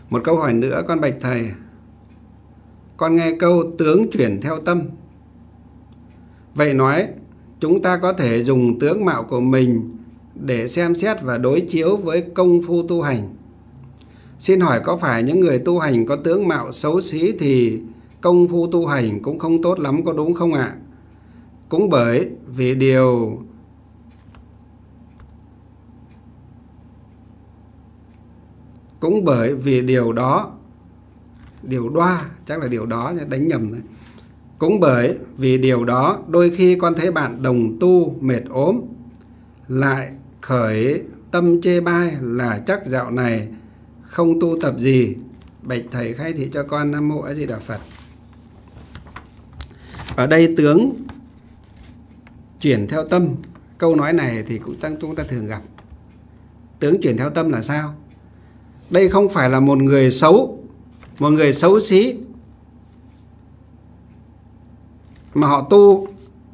Một câu hỏi nữa con bạch thầy. Con nghe câu tướng chuyển theo tâm. Vậy nói chúng ta có thể dùng tướng mạo của mình để xem xét và đối chiếu với công phu tu hành. Xin hỏi có phải những người tu hành có tướng mạo xấu xí thì công phu tu hành cũng không tốt lắm, có đúng không ạ? Cũng bởi vì điều đó, điều đoa, chắc là điều đó, đánh nhầm đấy. Cũng bởi vì điều đó, đôi khi con thấy bạn đồng tu mệt ốm, lại khởi tâm chê bai là chắc dạo này không tu tập gì. Bạch thầy khai thị cho con. Nam mô A Di Đà Phật. Ở đây tướng chuyển theo tâm, câu nói này thì cũng chúng ta thường gặp. Tướng chuyển theo tâm là sao? Đây không phải là một người xấu, một người xấu xí mà họ tu.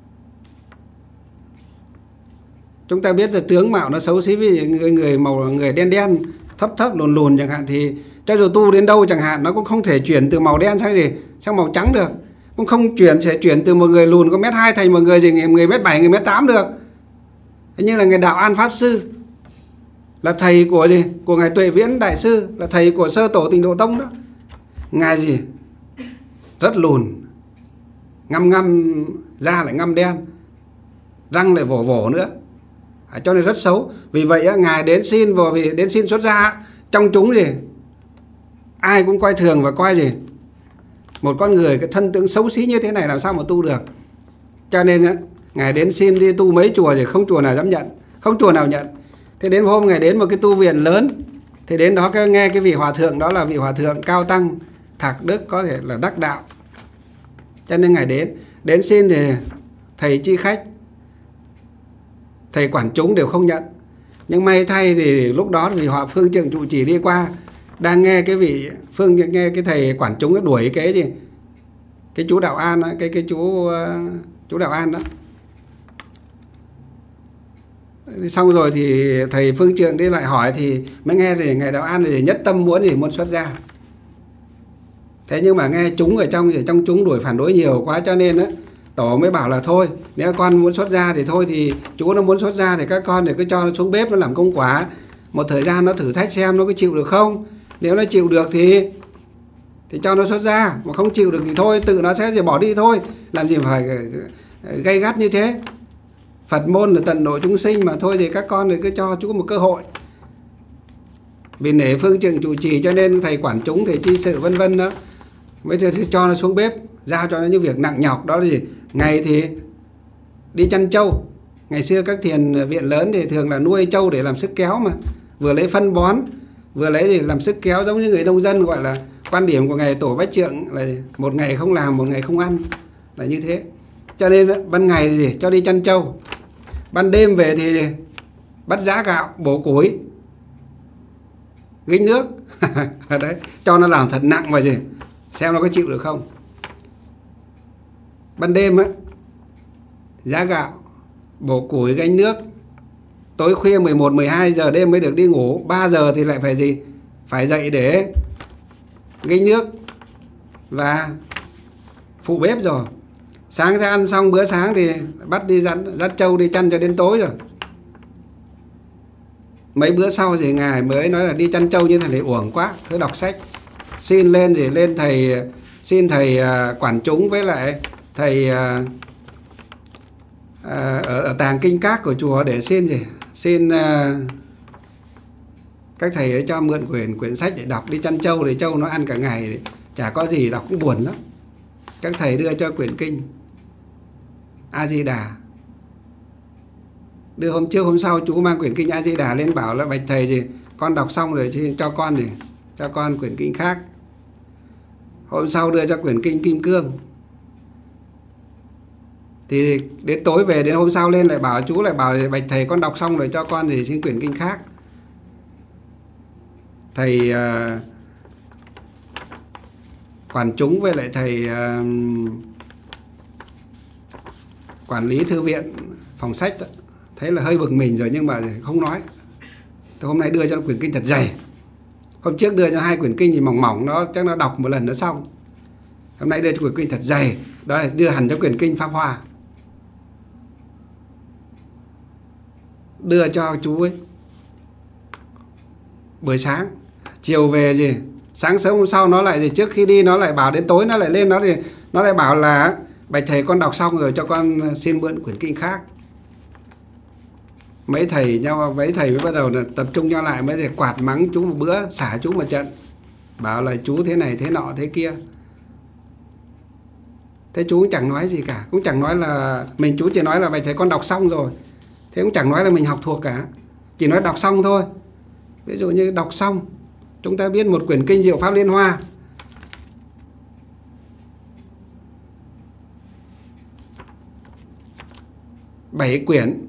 Chúng ta biết là tướng mạo nó xấu xí, vì người đen đen, thấp lùn lùn chẳng hạn, thì cho dù tu đến đâu chẳng hạn, nó cũng không thể chuyển từ màu đen sang màu trắng được. Cũng không thể chuyển từ một người lùn có 1m2 thành một người 1m7, 1m8 được. Thế như là ngài Đạo An Pháp Sư, là thầy của ngài Tuệ Viễn Đại Sư, là thầy của sơ tổ Tịnh Độ Tông đó. Ngài rất lùn, ngăm da lại ngăm đen, răng lại vổ nữa, cho nên rất xấu. Vì vậy ngài đến xin xuất gia, trong chúng ai cũng coi thường và coi một con người cái thân tướng xấu xí như thế này làm sao mà tu được. Cho nên ngài đến xin đi tu mấy chùa thì không chùa nào dám nhận, không chùa nào nhận. Thế đến hôm ngài đến một cái tu viện lớn, thì đến đó nghe cái vị hòa thượng đó là vị hòa thượng Cao Tăng Thạc Đức, có thể là đắc đạo. Cho nên ngài đến xin thì thầy chi khách, thầy quản chúng đều không nhận. Nhưng may thay thì lúc đó vì họ phương trượng trụ trì đi qua, đang nghe nghe cái thầy quản chúng đuổi cái chú Đạo An đó, cái chú Đạo An đó. Xong rồi thì thầy phương trượng đi lại hỏi, thì mới nghe thì ngài Đạo An thì nhất tâm muốn xuất gia. Thế nhưng mà nghe chúng ở trong chúng đuổi phản đối nhiều quá, cho nên tổ mới bảo là thôi, nếu con muốn xuất gia thì thôi, thì chú nó muốn xuất gia thì các con cứ cho nó xuống bếp nó làm công quả một thời gian, nó thử thách xem nó có chịu được không. Nếu nó chịu được thì cho nó xuất gia, mà không chịu được thì thôi, tự nó sẽ bỏ đi thôi, làm gì phải gay gắt như thế. Phật môn là tận độ chúng sinh mà, thôi thì các con thì cứ cho chú một cơ hội. Vì nể phương trượng trụ trì cho nên thầy quản chúng, thầy chi sự vân vân đó, mới cho nó xuống bếp, giao cho nó những việc nặng nhọc. Đó là ngày thì đi chăn trâu. Ngày xưa các thiền viện lớn thì thường là nuôi trâu để làm sức kéo mà, vừa lấy phân bón, vừa lấy để làm sức kéo, giống như người nông dân. Gọi là quan điểm của ngài Tổ Bách Trượng là một ngày không làm, một ngày không ăn, là như thế. Cho nên ban ngày thì cho đi chăn trâu, ban đêm về thì bắt giá gạo, bổ củi, gánh nước đấy, cho nó làm thật nặng và xem nó có chịu được không. Ban đêm giá gạo, bổ củi, gánh nước, tối khuya 11, 12 giờ đêm mới được đi ngủ. 3 giờ thì lại phải dậy để gánh nước và phụ bếp rồi. Sáng ra ăn xong bữa sáng thì bắt đi dắt trâu đi chăn cho đến tối rồi. Mấy bữa sau thì ngài mới nói là đi chăn trâu như thế này uổng quá, cứ đọc sách. Xin xin thầy quản chúng với lại thầy ở tàng kinh các của chùa để xin các thầy ấy cho mượn quyển sách để đọc. Đi chăn trâu thì trâu nó ăn cả ngày, chả có gì đọc cũng buồn lắm. Các thầy đưa cho quyển kinh A Di Đà. Đưa hôm trước hôm sau chú mang quyển kinh A Di Đà lên bảo là bạch thầy con đọc xong rồi thì cho con quyển kinh khác. Hôm sau đưa cho quyển kinh Kim Cương. Thì đến tối về, đến hôm sau lên lại bảo chú lại bảo bạch thầy con đọc xong rồi cho con thì xin quyển kinh khác. Thầy quản chúng với lại thầy quản lý thư viện phòng sách đó, thấy là hơi bực mình rồi nhưng mà không nói. Thì hôm nay đưa cho nó quyển kinh thật dày, Hôm trước đưa cho 2 quyển kinh thì mỏng mỏng, nó chắc nó đọc một lần nó xong. Hôm nay đưa cho quyển kinh thật dày, đó là đưa hẳn cho quyển kinh Pháp Hoa, đưa cho chú ấy buổi sáng. Chiều về gì, sáng sớm hôm sau nó lại gì, trước khi đi nó lại bảo, đến tối nó lại lên, nó lại bảo là bạch thầy con đọc xong rồi, cho con xin mượn quyển kinh khác. Mấy thầy mới bắt đầu là tập trung nhau lại, mới để quạt mắng chú một bữa, xả chú một trận, bảo là chú thế này thế nọ thế kia. Thế chú cũng chẳng nói gì cả, cũng chẳng nói là mình, chú chỉ nói là bạch thầy con đọc xong rồi. Thế cũng chẳng nói là mình học thuộc cả, chỉ nói đọc xong thôi. Ví dụ như đọc xong, chúng ta biết một quyển kinh Diệu Pháp Liên Hoa, bảy quyển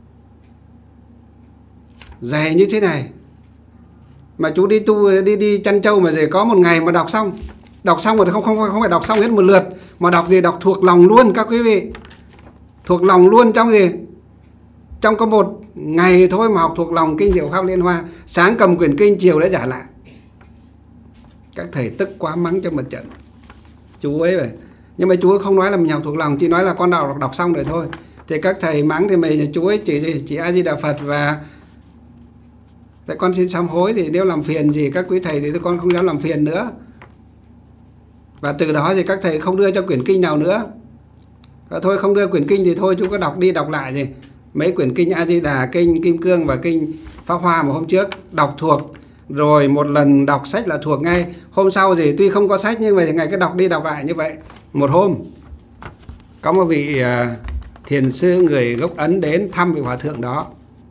dày như thế này, mà chú đi tu đi chăn trâu mà để có một ngày mà đọc xong rồi, không phải đọc xong hết một lượt, mà đọc gì, đọc thuộc lòng luôn các quý vị, thuộc lòng luôn. Trong gì, trong có một ngày thôi mà học thuộc lòng kinh Diệu Pháp Liên Hoa. Sáng cầm quyển kinh, chiều đã trả lại. Các thầy tức quá mắng cho một trận chú ấy vậy. Nhưng mà chú ấy không nói là mình học thuộc lòng, chỉ nói là con đọc xong rồi thôi. Thì các thầy mắng thì mình, chú ấy chỉ gì, chỉ A Di Đà Phật và tại con xin sám hối, thì nếu làm phiền gì các quý thầy thì con không dám làm phiền nữa. Và từ đó thì các thầy không đưa cho quyển kinh nào nữa. Và thôi không đưa quyển kinh thì thôi, chú có đọc đi đọc lại gì, mấy quyển kinh A Di Đà, kinh Kim Cương và kinh Pháp Hoa mà hôm trước đọc thuộc rồi, một lần đọc sách là thuộc ngay. Hôm sau thì tuy không có sách nhưng mà ngày cứ đọc đi đọc lại như vậy. Một hôm có một vị thiền sư người gốc Ấn đến thăm vị hòa thượng đó,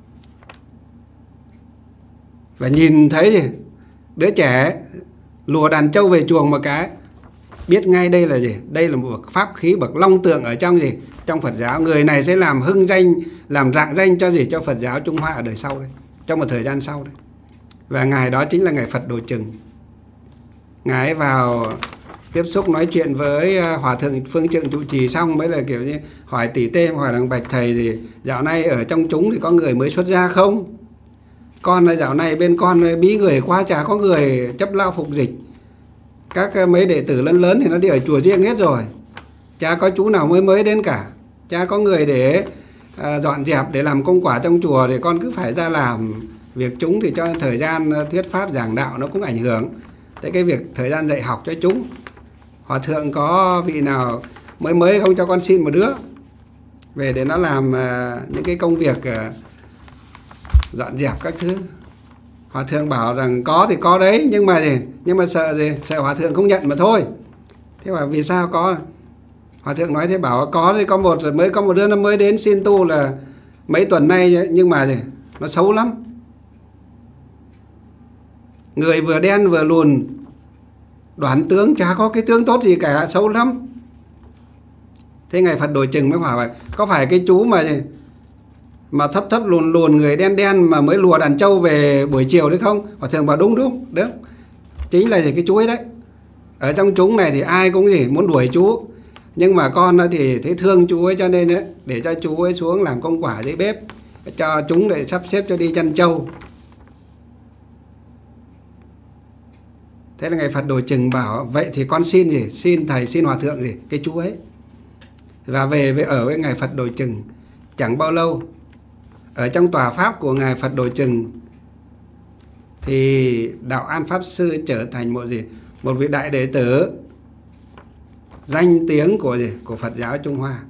và nhìn thấy gì, đứa trẻ lùa đàn trâu về chuồng một cái, biết ngay đây là gì, đây là một pháp khí bậc long tượng ở trong gì, trong Phật giáo. Người này sẽ làm hưng danh, làm rạng danh cho gì, cho Phật giáo Trung Hoa ở đời sau đấy, trong một thời gian sau đấy. Và ngày đó chính là ngày Phật Độ Chừng. Ngài vào tiếp xúc nói chuyện với hòa thượng Phương Trượng trụ trì xong mới là kiểu như hỏi tỉ tê, hỏi rằng bạch thầy gì dạo này ở trong chúng thì có người mới xuất gia không? Con là dạo này bên con bí người quá, chả có người chấp lao phục dịch. Các mấy đệ tử lớn lớn thì nó đi ở chùa riêng hết rồi, chả có chú nào mới đến cả, chả có người để dọn dẹp để làm công quả trong chùa, thì con cứ phải ra làm việc chúng, thì cho thời gian thuyết pháp giảng đạo nó cũng ảnh hưởng tới cái việc thời gian dạy học cho chúng. Hòa thượng có vị nào mới không cho con xin một đứa về để nó làm những cái công việc dọn dẹp các thứ. Hòa thượng bảo rằng có thì có đấy, nhưng mà sợ gì, sợ hòa thượng không nhận mà thôi. Thế bảo vì sao có? Hòa thượng nói thế, bảo có thì có một đứa nó mới đến xin tu là mấy tuần nay, nhưng mà gì, nó xấu lắm, người vừa đen vừa lùn, đoán tướng chả có cái tướng tốt gì cả, xấu lắm. Thế ngày Phật Độ Chừng mới hỏi vậy, có phải cái chú mà thấp lùn người đen mà mới lùa đàn trâu về buổi chiều đấy không? Hòa thượng bảo đúng, chính là cái chú ấy đấy. Ở trong chúng này thì ai cũng muốn đuổi chú, nhưng mà con thì thấy thương chú ấy, cho nên để cho chú ấy xuống làm công quả dưới bếp, cho chúng để sắp xếp cho đi chăn trâu. Thế là ngày Phật Độ Chừng bảo vậy thì con xin gì, xin thầy, xin hòa thượng gì, cái chú ấy. Và về ở với ngày Phật Độ Chừng. Chẳng bao lâu, ở trong tòa pháp của ngài Phật Độ Chừng thì Đạo An Pháp Sư trở thành một vị đại đệ tử danh tiếng của Phật giáo Trung Hoa.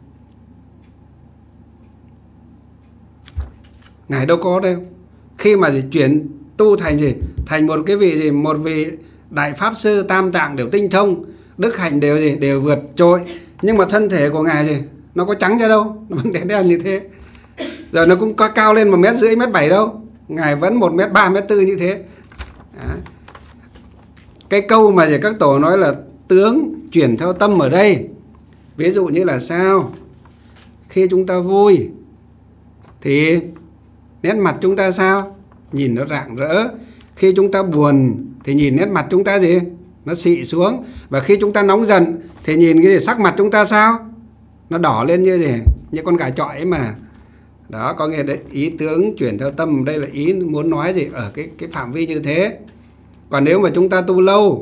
Ngài đâu có đâu, khi mà chuyển tu thành một cái vị một vị đại pháp sư tam tạng đều tinh thông, đức hạnh đều vượt trội, nhưng mà thân thể của ngài nó có trắng ra đâu, nó vẫn đen như thế. Rồi nó cũng có cao lên 1,5 m, 1,7 m đâu, ngài vẫn 1,3 m, 1,4 m như thế. Đó. Cái câu mà các tổ nói là tướng chuyển theo tâm ở đây, ví dụ như là sao? Khi chúng ta vui thì nét mặt chúng ta sao? Nhìn nó rạng rỡ. Khi chúng ta buồn thì nhìn nét mặt chúng ta nó xị xuống. Và khi chúng ta nóng giận thì nhìn cái sắc mặt chúng ta sao? Nó đỏ lên như con gà chọi ấy mà. Đó, có nghĩa đấy, ý tướng chuyển theo tâm, đây là ý muốn nói ở cái phạm vi như thế. Còn nếu mà chúng ta tu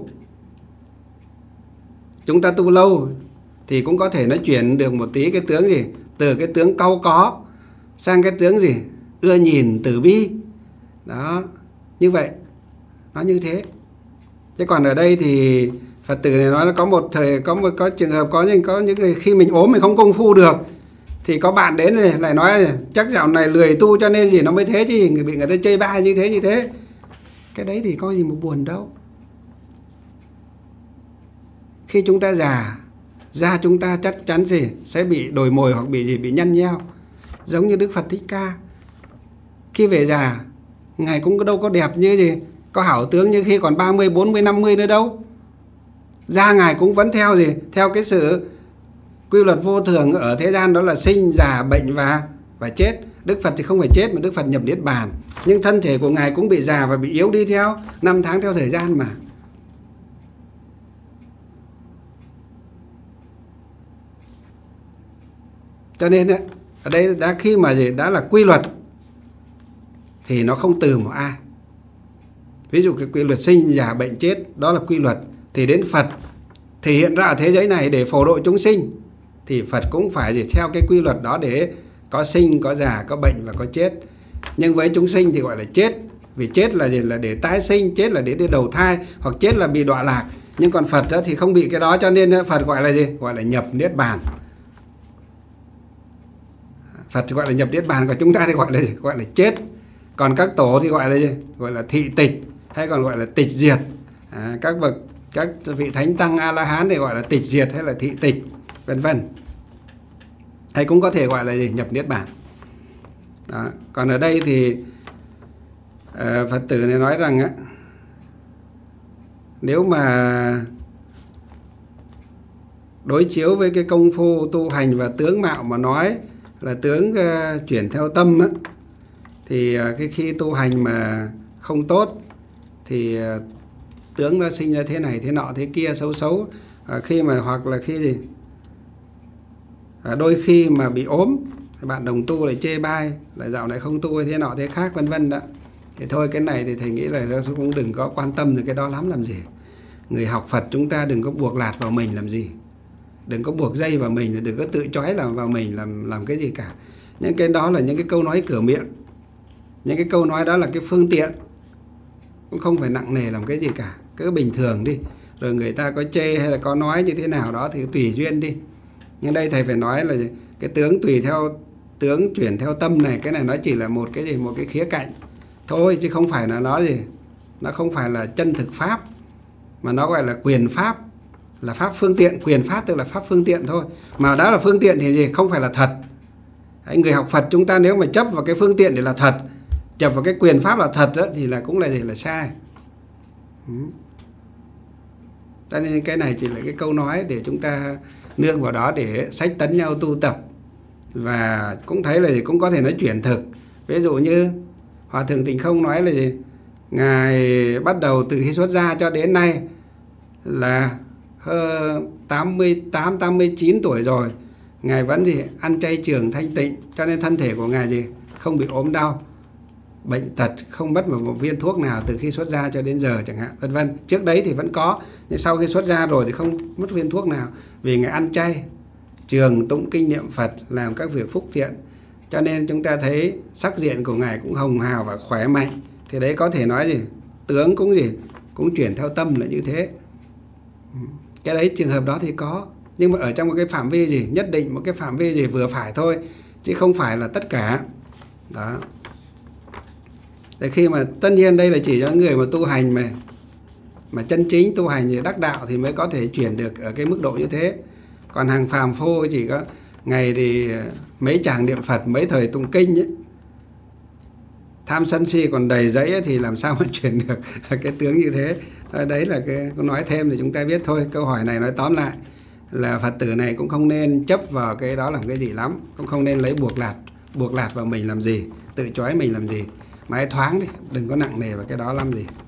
lâu thì cũng có thể nó chuyển được một tí cái tướng gì, từ cái tướng cau có sang cái tướng gì, ưa nhìn từ bi. Đó, như vậy, nó như thế. Chứ còn ở đây thì Phật tử này nói là có một thời, có trường hợp có những người khi mình ốm mình không công phu được, thì có bạn đến này lại nói chắc dạo này lười tu cho nên gì nó mới thế chứ, bị người ta chê bai như thế. Cái đấy thì có gì mà buồn đâu. Khi chúng ta già, da chúng ta chắc chắn gì sẽ bị đồi mồi hoặc bị nhăn nheo. Giống như Đức Phật Thích Ca, khi về già Ngài cũng đâu có đẹp như gì, có hảo tướng như khi còn 30, 40, 50 nữa đâu. Da Ngài cũng vẫn theo gì, theo cái sự quy luật vô thường ở thế gian, đó là sinh, già, bệnh và chết. Đức Phật thì không phải chết mà Đức Phật nhập Niết Bàn, nhưng thân thể của Ngài cũng bị già và bị yếu đi theo năm tháng, theo thời gian mà. Cho nên ở đây khi mà đã là quy luật thì nó không từ một ai. Ví dụ cái quy luật sinh, già, bệnh, chết, đó là quy luật. Thì đến Phật thể hiện ra ở thế giới này để phổ độ chúng sinh, thì Phật cũng phải theo cái quy luật đó, để có sinh, có già, có bệnh và có chết. Nhưng với chúng sinh thì gọi là chết, vì chết là gì, là để tái sinh, chết là để đi đầu thai, hoặc chết là bị đọa lạc. Nhưng còn Phật đó thì không bị cái đó, cho nên Phật gọi là gì, gọi là nhập Niết Bàn. Phật gọi là nhập Niết Bàn, còn chúng ta thì gọi là chết. Còn các tổ thì gọi là gì, gọi là thị tịch, hay còn gọi là tịch diệt. Các vị thánh tăng A La Hán thì gọi là tịch diệt hay là thị tịch, vân vân. Hay cũng có thể gọi là gì, nhập Niết Bàn. Đó. Còn ở đây thì Phật tử này nói rằng nếu mà đối chiếu với cái công phu tu hành và tướng mạo mà nói là tướng chuyển theo tâm thì cái khi tu hành mà không tốt thì tướng nó sinh ra thế này thế nọ thế kia, xấu. Khi mà hoặc là khi gì đôi khi mà bị ốm, bạn đồng tu lại chê bai là dạo này không tu thế nọ thế khác, vân vân đó. Thì thôi, cái này thì thầy nghĩ là cũng đừng có quan tâm tới cái đó lắm làm gì. Người học Phật chúng ta đừng có buộc lạt vào mình làm gì, đừng có buộc dây vào mình, đừng có tự trói vào mình làm cái gì cả. Những cái đó là những cái câu nói cửa miệng, những cái câu nói đó là cái phương tiện, cũng không phải nặng nề làm cái gì cả, cứ bình thường đi. Rồi người ta có chê hay là có nói như thế nào đó thì tùy duyên đi. Nhưng đây thầy phải nói là cái tướng tùy theo tướng chuyển theo tâm này, cái này nó chỉ là một cái khía cạnh thôi, chứ không phải là nó gì, nó không phải là chân thực pháp, mà nó gọi là quyền pháp, là pháp phương tiện. Quyền pháp tức là pháp phương tiện thôi, mà đó là phương tiện thì gì, không phải là thật. Người học Phật chúng ta nếu mà chấp vào cái phương tiện để là thật, chấp vào cái quyền pháp là thật đó, thì là cũng là gì, là sai. Cho nên cái này chỉ là cái câu nói để chúng ta nương vào đó để sách tấn nhau tu tập. Và cũng thấy là gì, cũng có thể nói chuyển thực. Ví dụ như Hòa Thượng Tịnh Không nói là gì, Ngài bắt đầu từ khi xuất gia cho đến nay là 88, 89 tuổi rồi, Ngài vẫn gì ăn chay trường thanh tịnh, cho nên thân thể của Ngài gì không bị ốm đau, bệnh tật, không mất một viên thuốc nào từ khi xuất gia cho đến giờ chẳng hạn, vân vân. Trước đấy thì vẫn có, nhưng sau khi xuất gia rồi thì không mất viên thuốc nào, vì Ngài ăn chay trường, tụng kinh niệm Phật, làm các việc phúc thiện. Cho nên chúng ta thấy sắc diện của Ngài cũng hồng hào và khỏe mạnh. Thì đấy có thể nói gì, tướng cũng chuyển theo tâm là như thế. Cái đấy trường hợp đó thì có, nhưng mà ở trong một cái phạm vi gì nhất định, một cái phạm vi gì vừa phải thôi, chứ không phải là tất cả. Đó. Để khi mà tất nhiên đây là chỉ cho người mà tu hành mà chân chính tu hành thì đắc đạo thì mới có thể chuyển được ở cái mức độ như thế. Còn hàng phàm phu chỉ có ngày thì mấy chàng niệm Phật, mấy thời tụng kinh ấy, tham sân si còn đầy dẫy ấy, thì làm sao mà chuyển được cái tướng như thế. Đấy là cái nói thêm để chúng ta biết thôi. Câu hỏi này nói tóm lại là Phật tử này cũng không nên chấp vào cái đó làm cái gì lắm, cũng không nên lấy buộc lạt vào mình làm gì, tự trói mình làm gì, mà hãy thoáng đi, đừng có nặng nề vào cái đó làm gì.